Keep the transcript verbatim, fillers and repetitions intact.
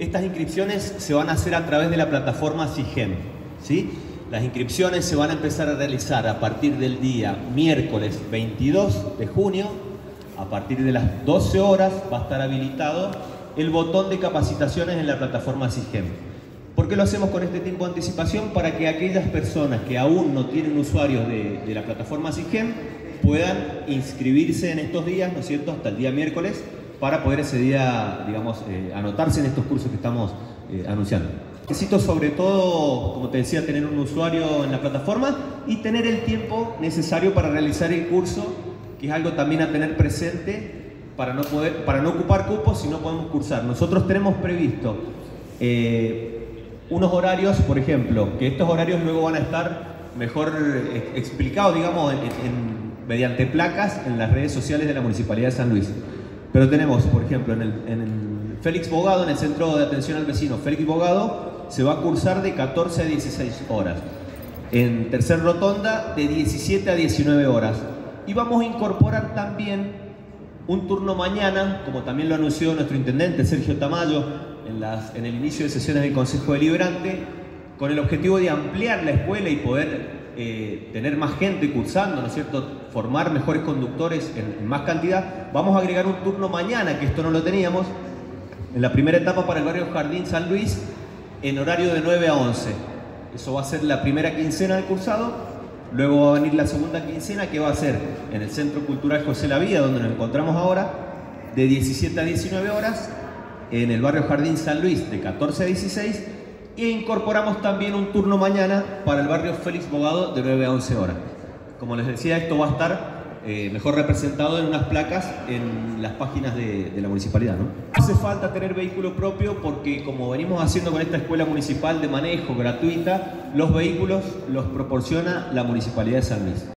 Estas inscripciones se van a hacer a través de la plataforma SIGEM, ¿sí? Las inscripciones se van a empezar a realizar a partir del día miércoles veintidós de junio. A partir de las doce horas va a estar habilitado el botón de capacitaciones en la plataforma SIGEM. ¿Por qué lo hacemos con este tiempo de anticipación? Para que aquellas personas que aún no tienen usuarios de, de la plataforma SIGEM puedan inscribirse en estos días, ¿no es cierto?, hasta el día miércoles, para poder ese día, digamos, eh, anotarse en estos cursos que estamos eh, anunciando. Necesito sobre todo, como te decía, tener un usuario en la plataforma y tener el tiempo necesario para realizar el curso, que es algo también a tener presente para no, poder, para no ocupar cupos si no podemos cursar. Nosotros tenemos previsto eh, unos horarios, por ejemplo, que estos horarios luego van a estar mejor eh, explicados, digamos, en, en, mediante placas en las redes sociales de la Municipalidad de San Luis. Pero tenemos, por ejemplo, en el, en el Félix Bogado, en el Centro de Atención al Vecino Félix Bogado, se va a cursar de catorce a dieciséis horas. En Tercer Rotonda, de diecisiete a diecinueve horas. Y vamos a incorporar también un turno mañana, como también lo anunció nuestro intendente Sergio Tamayo en, las, en el inicio de sesiones del Consejo Deliberante, con el objetivo de ampliar la escuela y poder eh, tener más gente cursando, ¿no es cierto?, formar mejores conductores en, en más cantidad. Vamos a agregar un turno mañana, que esto no lo teníamos, en la primera etapa para el barrio Jardín San Luis, en horario de nueve a once. Eso va a ser la primera quincena del cursado. Luego va a venir la segunda quincena, que va a ser en el Centro Cultural José La Vía, donde nos encontramos ahora, de diecisiete a diecinueve horas, en el barrio Jardín San Luis, de catorce a dieciséis, e incorporamos también un turno mañana para el barrio Félix Bogado, de nueve a once horas. Como les decía, esto va a estar eh, mejor representado en unas placas en las páginas de, de la municipalidad, ¿no? Hace falta tener vehículo propio porque, como venimos haciendo con esta escuela municipal de manejo gratuita, los vehículos los proporciona la Municipalidad de San Luis.